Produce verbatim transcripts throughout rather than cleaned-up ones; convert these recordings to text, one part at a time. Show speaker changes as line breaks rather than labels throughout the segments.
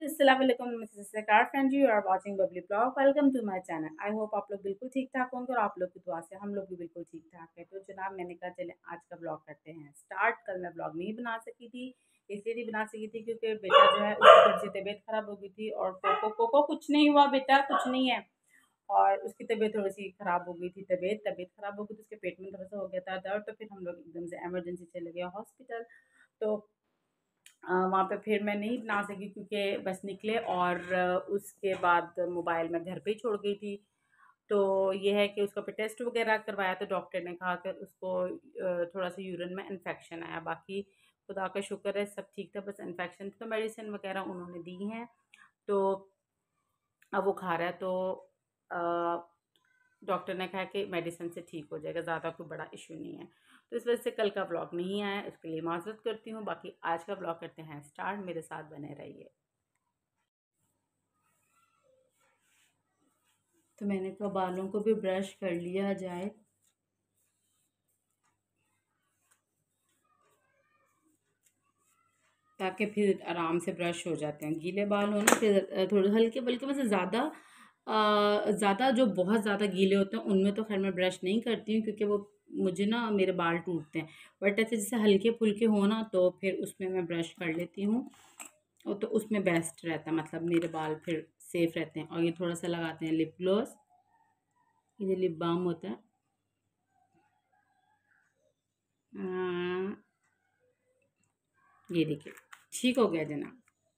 अस्सलामुअलैकुम नमस्कार friend, you are watching Babli blog. Welcome to my channel. I hope आप लोग बिल्कुल ठीक ठाक होंगे और आप लोग की दुआ से हम लोग भी बिल्कुल ठीक ठाक है। तो जनाब मैंने कहा चले आज का ब्लॉग करते हैं स्टार्ट। कल मैं ब्लॉग नहीं बना सकी थी, इसलिए नहीं बना सकी थी क्योंकि बेटा जो है उसकी थोड़ी सी तबीयत खराब हो गई थी। और कोको कोको कुछ नहीं हुआ बेटा, कुछ नहीं है। और उसकी तबीयत थोड़ी सी खराब हो गई थी, तबीयत तबीयत खराब हो गई थी, उसके पेट में थोड़ा सा हो गया था दर्द। तो फिर हम लोग एकदम से इमरजेंसी चले गए हॉस्पिटल। तो अ, वहाँ पे फिर मैं नहीं बना सकी क्योंकि बस निकले और अ, उसके बाद मोबाइल मैं घर पे ही छोड़ गई थी। तो ये है कि उसका फिर टेस्ट वगैरह करवाया तो डॉक्टर ने कहा कि उसको अ, थोड़ा सा यूरिन में इन्फेक्शन आया। बाकी खुदा का शुक्र है सब ठीक था, बस इन्फेक्शन तो मेडिसिन वगैरह उन्होंने दी हैं। तो अब वो खा रहा है। तो अ, डॉक्टर ने कहा कि मेडिसिन से ठीक हो जाएगा, ज़्यादा कोई बड़ा इशू नहीं है। तो इस वजह से कल का ब्लॉग नहीं आया, इसके लिए माजरत करती हूँ। बाकी आज का ब्लॉग करते हैं स्टार्ट, मेरे साथ बने रहिए। तो मैंने कहा बालों को भी ब्रश कर लिया जाए, ताकि फिर आराम से ब्रश हो जाते हैं। गीले बाल हो ना फिर थोड़े हल्के बल्कि में से ज़्यादा ज़्यादा जो बहुत ज़्यादा गीले होते हैं उनमें तो खैर मैं ब्रश नहीं करती हूँ क्योंकि वो मुझे ना मेरे बाल टूटते हैं। बट ऐसे जैसे हल्के फुल्के हो ना तो फिर उसमें मैं ब्रश कर लेती हूँ। और तो उसमें बेस्ट रहता है, मतलब मेरे बाल फिर सेफ रहते हैं। और ये थोड़ा सा लगाते हैं लिप ग्लॉस, ये लिप बाम होता है। अ, ये देखिए ठीक हो गया जनाब।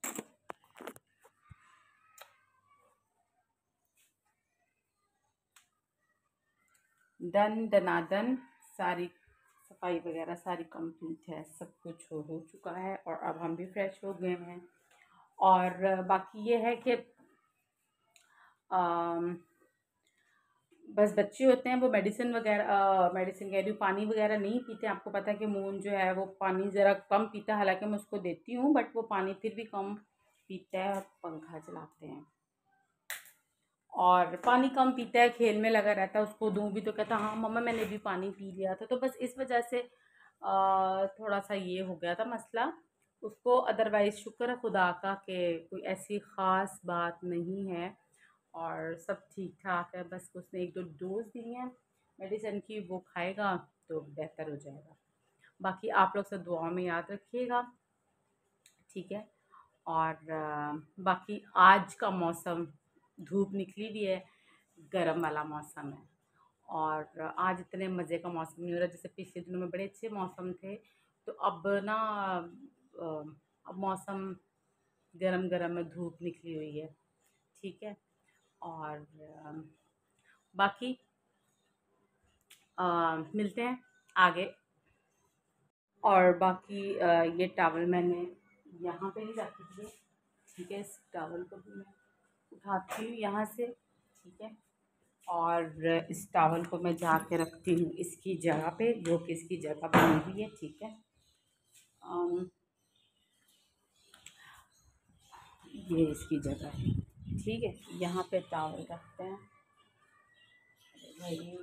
डन दनादन, सारी सफाई वगैरह सारी कंप्लीट है, सब कुछ हो हो चुका है और अब हम भी फ्रेश हो गए हैं। और बाकी ये है कि अम, बस बच्चे होते हैं वो मेडिसिन वगैरह मेडिसिन कह रही हूँ पानी वगैरह नहीं पीते। आपको पता है कि मून जो है वो पानी ज़रा कम पीता है, हालांकि मैं उसको देती हूँ बट वो पानी फिर भी कम पीता है। और पंखा चलाते हैं और पानी कम पीता है, खेल में लगा रहता है। उसको दूँ भी तो कहता हाँ मम्मा मैंने भी पानी पी लिया था। तो बस इस वजह से अ, थोड़ा सा ये हो गया था मसला उसको। अदरवाइज़ शुक्र है खुदा का कि कोई ऐसी ख़ास बात नहीं है और सब ठीक ठाक है। बस उसने एक दो डोज दी हैं मेडिसिन की, वो खाएगा तो बेहतर हो जाएगा। बाकी आप लोग सब दुआ में याद रखिएगा, ठीक है। और अ, बाकी आज का मौसम, धूप निकली भी है, गर्म वाला मौसम है। और आज इतने मज़े का मौसम नहीं हो रहा जैसे पिछले दिनों में बड़े अच्छे मौसम थे। तो अब ना अ, अब मौसम गरम गरम है, धूप निकली हुई है, ठीक है। और अ, बाकी अ, मिलते हैं आगे। और बाकी अ, ये टावल मैंने यहाँ पे ही रख दिए, ठीक है। इस टावल को भी मैं उठाती हूँ यहाँ से, ठीक है। और इस टावल को मैं जाके रखती हूँ इसकी जगह पे, जो कि इसकी जगह बनी हुई है, ठीक है। अम, ये इसकी जगह है, ठीक है। यहाँ पे टावल रखते हैं भाई।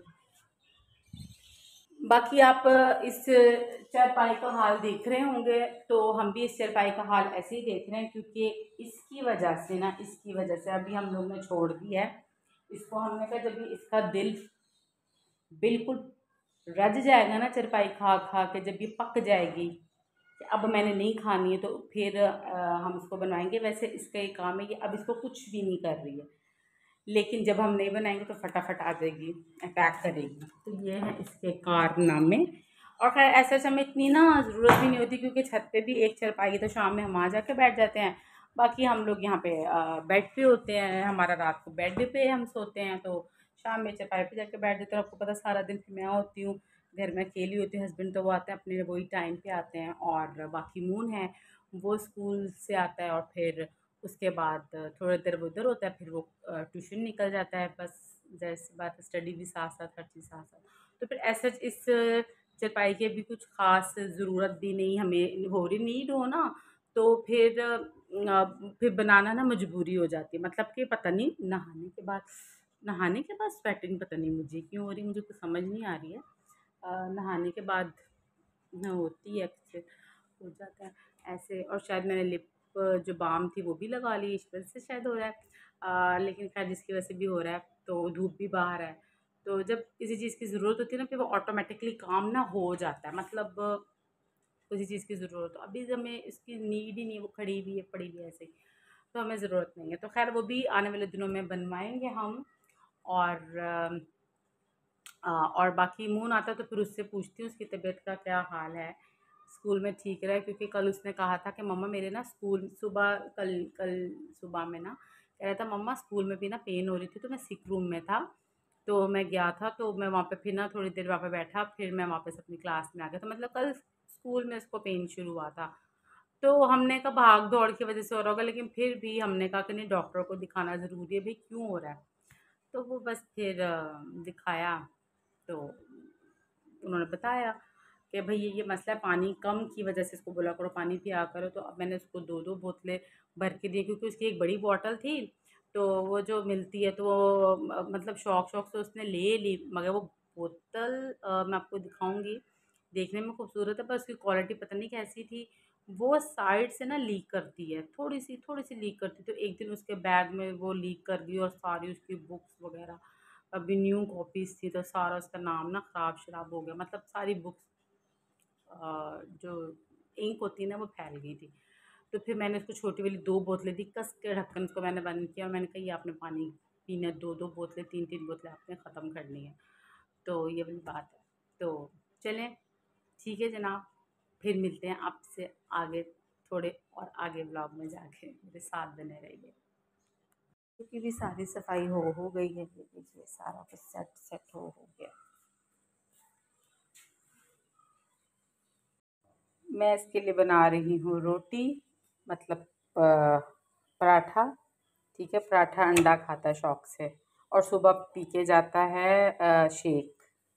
बाकी आप इस चारपाई का हाल देख रहे होंगे, तो हम भी इस चारपाई का हाल ऐसे ही देख रहे हैं क्योंकि इसकी वजह से ना इसकी वजह से अभी हम लोग ने छोड़ दिया है इसको। हमने कहा जब भी इसका दिल बिल्कुल रज जाएगा ना चारपाई खा खा के, जब ये पक जाएगी कि अब मैंने नहीं खानी है, तो फिर अ, हम इसको बनवाएंगे। वैसे इसका ये काम है कि अब इसको कुछ भी नहीं कर रही है, लेकिन जब हम नहीं बनाएंगे तो फटाफट आ जाएगी, अटैक करेगी। तो ये है इसके कारनामे। और खैर ऐसे ऐसे हमें इतनी ना ज़रूरत भी नहीं होती क्योंकि छत पे भी एक चारपाई, तो शाम में हम आ जाके बैठ जाते हैं। बाकी हम लोग यहाँ पे बेड पे होते हैं, हमारा रात को बेड पे हम सोते हैं, तो शाम में चारपाई पे जाके बैठ जाते हैं। आपको पता सारा दिन फिर मैं होती हूँ घर में, अकेली होती हूँ। हस्बैंड तो वो आते हैं अपने वही टाइम पे आते हैं। और बाकी मून है वो स्कूल से आता है और फिर उसके बाद थोड़ी देर वो उधर होता है, फिर वो ट्यूशन निकल जाता है। बस जैसी बात है, स्टडी भी साथ साथ, हर चीज़ साथ साथ। तो फिर ऐसा इस चारपाई की भी कुछ ख़ास ज़रूरत भी नहीं हमें हो रही, नीड हो ना तो फिर अ, फिर बनाना ना मजबूरी हो जाती है। मतलब कि पता नहीं नहाने के बाद नहाने के बाद स्वेटिंग पता नहीं मुझे क्यों हो रही, मुझे कुछ समझ नहीं आ रही है। अ, नहाने के बाद ना होती है, अक्सर हो जाता है ऐसे। और शायद मैंने लिप जो बाम थी वो भी लगा ली, इस वजह से शायद हो रहा है। आ, लेकिन खैर जिसकी वजह से भी हो रहा है, तो धूप भी बाहर है, तो जब किसी चीज़ की ज़रूरत होती है ना, फिर वो ऑटोमेटिकली काम ना हो जाता है। मतलब किसी चीज़ की ज़रूरत हो, अभी हमें इसकी नीड ही नहीं है, वो खड़ी हुई है, पड़ी हुई है ऐसे ही, तो हमें ज़रूरत नहीं है। तो खैर वो भी आने वाले दिनों में बनवाएंगे हम। और आ, और बाकी मून आता तो फिर उससे पूछती हूँ उसकी तबीयत का क्या हाल है, स्कूल में ठीक रहा है, क्योंकि कल उसने कहा था कि मम्मा मेरे ना स्कूल सुबह कल कल सुबह में ना कह रहा था मम्मा स्कूल में भी ना पेन हो रही थी, तो मैं सिक रूम में था, तो मैं गया था, तो मैं वहाँ पे फिर ना थोड़ी देर वहाँ पे बैठा, फिर मैं वापस अपनी क्लास में आ गया। तो मतलब कल स्कूल में उसको पेन शुरू हुआ था, तो हमने कहा भाग दौड़ की वजह से हो रहा होगा, लेकिन फिर भी हमने कहा कि नहीं डॉक्टर को दिखाना ज़रूरी है भाई, क्यों हो रहा है। तो वो बस फिर अ, दिखाया, तो उन्होंने बताया कि भई ये ये मसला है, पानी कम की वजह से इसको बोला करो पानी पिया करो। तो अब मैंने उसको दो दो बोतलें भर के दी, क्योंकि उसकी एक बड़ी बॉटल थी, तो वो जो मिलती है तो वो म मतलब शौक-शौक से उसने ले ली, मगर वो बोतल अ, मैं आपको दिखाऊँगी, देखने में खूबसूरत है पर उसकी क्वालिटी पता नहीं कैसी थी। वो साइड से ना लीक करती है, थोड़ी-सी थोड़ी-सी लीक करती है, तो एक दिन उसके बैग में वो लीक कर गई और सारी उसकी बुक्स वग़ैरह, अभी न्यू कॉपीज़ थी तो सारा उसका नाम ना ख़राब-शराब हो गया, मतलब सारी बुक्स अ, जो इंक होती है ना वो फैल गई थी। तो फिर मैंने उसको छोटी वाली दो बोतलें दी, कस के ढक्कन उसको मैंने बंद किया और मैंने कहा ये आपने पानी पीना है, दो दो बोतलें तीन तीन बोतलें आपने ख़त्म करनी है। तो ये वाली बात है। तो चलें, ठीक है जनाब, फिर मिलते हैं आपसे आगे, थोड़े और आगे ब्लॉग में जाके, मेरे साथ बने रहिए। क्योंकि भी सारी सफाई हो हो गई है, ये देखिए सारा कुछ सेट सेट हो हो गया। मैं इसके लिए बना रही हूँ रोटी, मतलब अ, पराठा। ठीक है, पराठा अंडा खाता है शौक से, और सुबह पी के जाता है अ, शेक।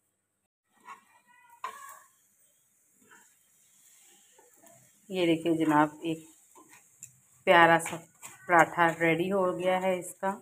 ये देखिए जनाब, एक प्यारा सा पराठा रेडी हो गया है इसका।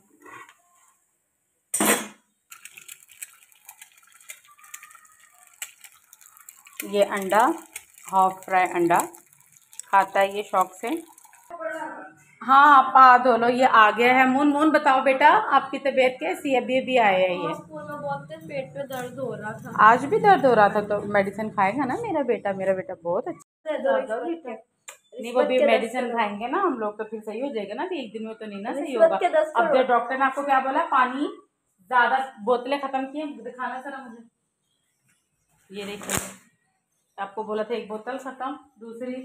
ये अंडा, हाफ फ्राई अंडा खाता है ये शौक से। हाँ आप आ दो लो, ये आ गया है। मून मून बताओ बेटा, आपकी तबीयत कैसी है? अभी अभी आया है ये।
स्कूल में बहुत पेट में दर्द हो रहा था।
आज भी दर्द हो रहा था, तो मेडिसिन खाएगा ना मेरा बेटा, मेरा बेटा बहुत अच्छा। नहीं वो भी मेडिसिन खाएंगे ना हम लोग तो फिर सही हो जाएगा ना, एक दिन में तो नहीं ना सही होगा। अब डॉक्टर ने आपको क्या बोला? पानी ज्यादा बोतलें खत्म की हैं, दिखाना जरा मुझे। ये देखिए, आपको बोला था एक बोतल खत्म, दूसरी।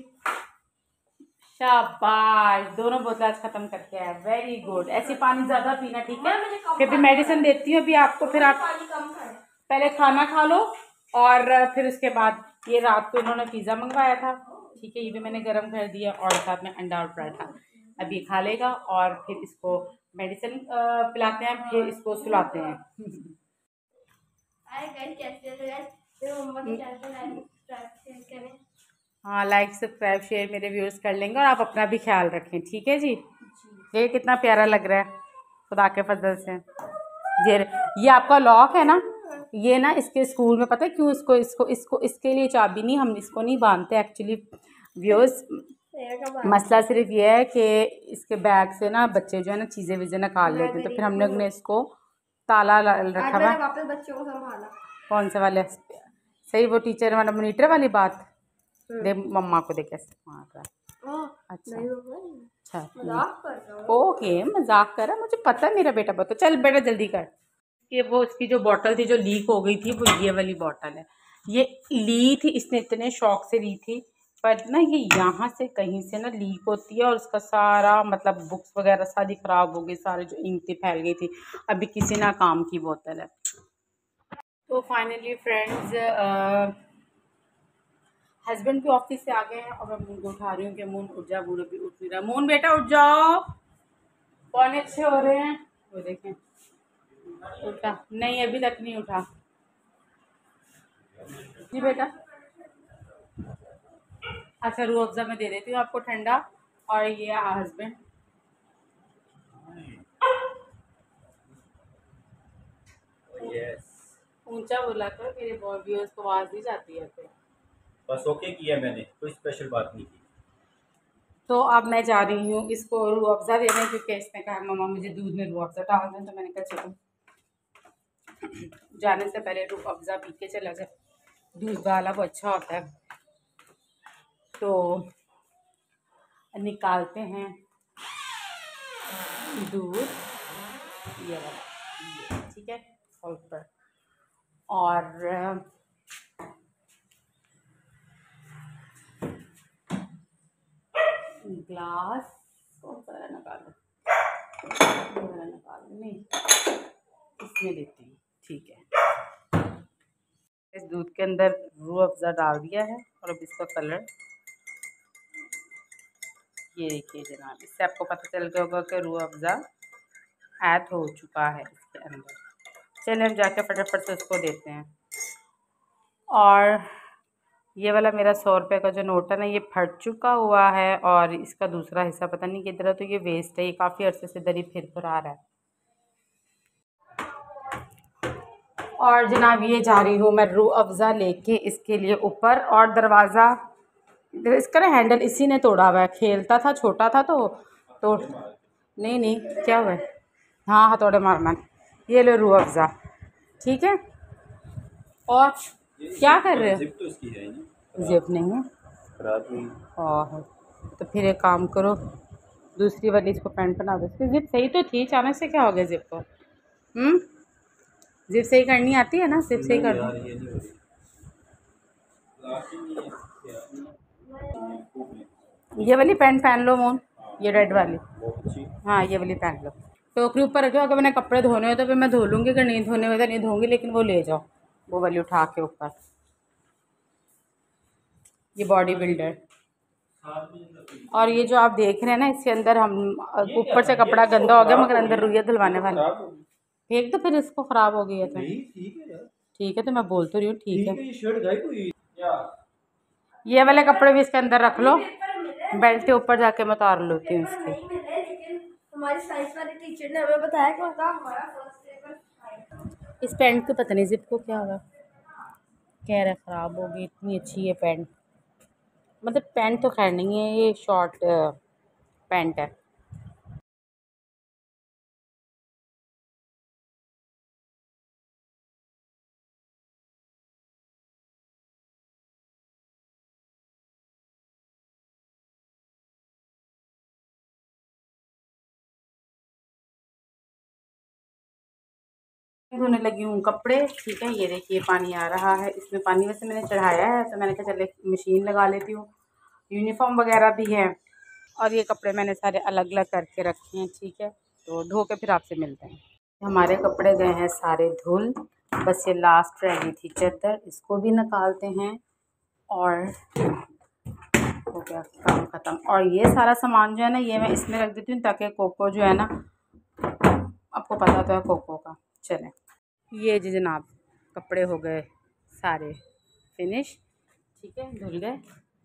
शाबाश, दोनों बोतल आज खत्म करके आया, वेरी गुड। ऐसे पानी ज्यादा पीना, ठीक है? फिर भी मेडिसिन देती हूँ अभी आपको, फिर आप पहले खाना खा लो, और फिर उसके बाद ये रात को इन्होंने पिज़्ज़ा मंगवाया था, ठीक है, ये भी मैंने गर्म कर दिया, और साथ में अंडा और पराठा। अब ये खा लेगा और फिर इसको मेडिसिन पिलाते हैं, फिर इसको सुलाते हैं। हाँ, लाइक सब्सक्राइब शेयर मेरे व्यूअर्स कर लेंगे, और आप अपना भी ख्याल रखें, ठीक है जी। ये कितना प्यारा लग रहा है खुदा के फजल से। ये ये आपका लॉक है ना, ये ना इसके स्कूल में पता है क्यों इसको इसको इसको इसके लिए चाबी नहीं, हम इसको नहीं बांधते एक्चुअली व्यूअर्स। मसला सिर्फ ये है कि इसके बैग से ना बच्चे जो है ना चीज़ें वीज़ें निकाल लेते, तो फिर हम लोग ने इसको ताला रखा हुआ। वापस बच्चों को संभाला। कौन से वाले? सही, वो टीचर वाला मॉनिटर वाली बात। दे मम्मा को, दे कैसे मार रहा है। अच्छा अच्छा, ओके मजाक कर रहा है, मुझे पता है मेरा बेटा बहुत। चल बेटा जल्दी कर। ये वो इसकी जो बॉटल थी जो लीक हो गई थी, वो ये वाली बॉटल है। ये ली थी इसने, इतने शौक से ली थी, पर ना ये यहाँ से कहीं से ना लीक होती है, और उसका सारा मतलब बुक्स वगैरह सारी ख़राब हो गई, सारे जो इंक थी फैल गई थी। अभी किसी ना काम की बोतल है। तो फाइनली फ्रेंड्स, हस्बैंड भी ऑफिस से आ गए हैं, और मैं मून को उठा रही हूँ कि मून उठ जा, मून अभी उठ नहीं रहा। मून बेटा उठ जाओ, पौने छः हो रहे हैं। वो देखें, उठा नहीं, अभी तक नहीं उठा जी बेटा। अच्छा, रूह अफ़ज़ा में दे देती हूँ आपको ठंडा। और ये हस्बैंड ऊंचा बोला कर, मेरे व्यूअर्स को आवाज़ नहीं जाती है फिर।
बस ओके किया मैंने, कोई स्पेशल बात नहीं की।
तो अब मैं जा रही हूँ इसको रूह अफ़ज़ा देने, क्योंकि इसने कहा मम्मा मुझे दूध में रूह अफ़ज़ा डाल दें। तो मैंने कहा चलो जाने से पहले रूह अफ़ज़ा पी के चला जाए, दूध वाला वो अच्छा होता है। तो निकालते हैं दूध, ये वाला, ठीक है, सॉल्ट पर। और ग्लास कौन सा निकालो, निकालो नहीं, इसमें देती हूँ, ठीक है। इस दूध के अंदर रूह अफ़ज़ा डाल दिया है और अब इसका कलर ये देखिए जनाब, इससे आपको पता चल गया होगा कि रूह अफ़ज़ा ऐड हो चुका है इसके अंदर। चलिए हम जाके फटाफट से उसको देते हैं। और ये वाला मेरा सौ रुपये का जो नोट है ना, ये फट चुका हुआ है और इसका दूसरा हिस्सा पता नहीं किधर है, तो ये वेस्ट है, ये काफ़ी अर्से से इधर ही फिर फिर आ रहा है। और जनाब ये जा रही हूँ मैं रूह अफ़ज़ा लेके इसके लिए ऊपर। और दरवाज़ा इसका ना हैंडल इसी ने तोड़ा हुआ है, खेलता था, छोटा था तो तोड़ नहीं नहीं क्या हुआ है, हाँ हथौड़े मार मार। ये लो रूह अफ़ज़ा, ठीक है। और क्या कर रहे हो, जिप नहीं है और तो फिर एक काम करो, दूसरी वाली इसको पैंट बना दो। इसकी जिप सही तो थी, अचानक से क्या हो गया जिप को? हम्म जिप सही करनी आती है ना, जिप सही कर दो। ये वाली पैंट पहन लो मोन, ये रेड वाली, हाँ ये वाली पहन लो। टोकरी ऊपर रखो, अगर मैंने कपड़े धोने हो तो फिर मैं धो लूँगी, अगर नहीं धोने हो तो नहीं धोऊंगी, लेकिन वो ले जाओ वो वाली उठा के ऊपर। ये बॉडी बिल्डर। और ये जो आप देख रहे हैं ना, इसके अंदर हम ऊपर से कपड़ा गंदा हो गया मगर अंदर रुइया धुलवाने वाले, फेंक दो फिर, इसको ख़राब हो गई है तो ठीक है, तो मैं बोल तो रही हूँ ठीक है। ये वाले कपड़े भी इसके अंदर रख लो, बेल्ट के ऊपर जाके मैं उतार लेती हूँ इसके।
हमारी साइंस वाली टीचर ने हमें बताया कि उनका हमारा फर्स्ट पेपर,
इस पैंट को पता नहीं जिप को क्या होगा, कह रहा ख़राब होगी, इतनी अच्छी है पैंट, मतलब पैंट तो खैर नहीं है, ये शॉर्ट पैंट है। धोने लगी हूँ कपड़े, ठीक है। ये देखिए पानी आ रहा है, इसमें पानी वैसे मैंने चढ़ाया है तो मैंने कहा चले मशीन लगा लेती हूँ, यूनिफॉर्म वगैरह भी है। और ये कपड़े मैंने सारे अलग अलग करके रखे हैं, ठीक है। तो धो के फिर आपसे मिलते हैं। हमारे कपड़े गए हैं सारे धुल, बस ये लास्ट रह गई थी चद्दर, इसको भी निकालते हैं और हो गया काम ख़त्म। और ये सारा सामान जो है ना, ये मैं इसमें रख देती हूँ ताकि कोको जो है ना, आपको पता तो है कोको का। चलें, ये जी जनाब कपड़े हो गए सारे फिनिश, ठीक है, धुल गए।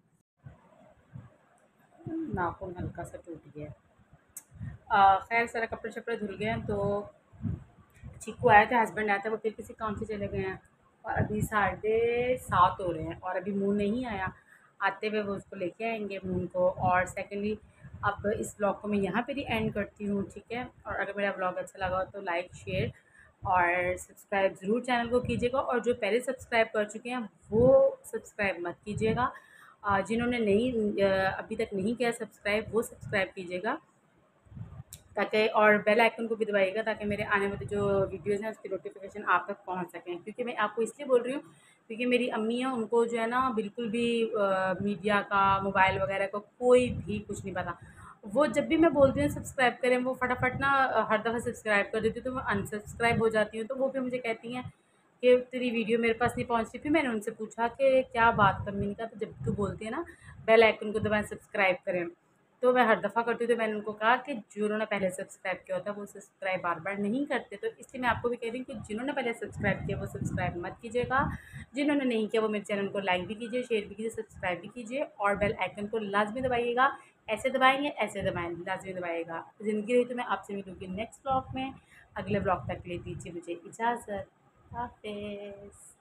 नाखून हल्का सा टूट गया, खैर सारे कपड़े शपड़े धुल गए हैं। तो चीकू आए थे, हस्बैंड आए थे, वो फिर किसी काम से चले गए हैं और अभी साढ़े सात हो रहे हैं और अभी मून नहीं आया, आते हुए वो उसको लेके आएंगे मून को। और सेकेंडली अब इस ब्लॉग को मैं यहाँ पे ही एंड करती हूँ, ठीक है। और अगर मेरा ब्लॉग अच्छा लगा हो तो लाइक शेयर और सब्सक्राइब ज़रूर चैनल को कीजिएगा, और जो पहले सब्सक्राइब कर चुके हैं वो सब्सक्राइब मत कीजिएगा, जिन्होंने नहीं अभी तक नहीं किया सब्सक्राइब वो सब्सक्राइब कीजिएगा ताकि, और बेल आइकन को भी दबाइएगा ताकि मेरे आने वाले जो वीडियोस हैं उसकी नोटिफिकेशन आप तक पहुंच सकें। क्योंकि मैं आपको इसलिए बोल रही हूँ क्योंकि मेरी अम्मी हैं, उनको जो है ना बिल्कुल भी आ, मीडिया का, मोबाइल वगैरह का कोई भी कुछ नहीं पता। वो जब भी मैं बोलती हूँ सब्सक्राइब करें, वो फटाफट ना हर दफ़ा सब्सक्राइब कर देती हूँ, तो मैं अनसब्सक्राइब हो जाती हूँ। तो वो भी मुझे कहती हैं कि तेरी वीडियो मेरे पास नहीं पहुँचती। फिर मैंने उनसे पूछा कि क्या बात कर, मैंने कहा तो जब तू बोलती है ना बेल आइकन को दबाएं सब्सक्राइब करें, तो मैं हर दफ़ा करती हूँ। तो मैंने उनको कहा कि जिन्होंने पहले सब्सक्राइब किया होता है वो सब्सक्राइब बार बार नहीं करते, तो इसलिए मैं आपको भी कह रही हूँ कि जिन्होंने पहले सब्सक्राइब किया वो सब्सक्राइब मत कीजिएगा, जिन्होंने नहीं किया वो मेरे चैनल को लाइक भी कीजिए, शेयर भी कीजिए, सब्सक्राइब भी कीजिए और बेल आइकन को लाजमी दबाइएगा। ऐसे दबाएंगे, ऐसे दबाएंगे, लाजमी दबाइएगा। ज़िंदगी रही तो मैं आपसे मिलूँगी नेक्स्ट ब्लॉग में। अगले ब्लॉग तक ले दीजिए मुझे इजाज़त, हाफ़िज़।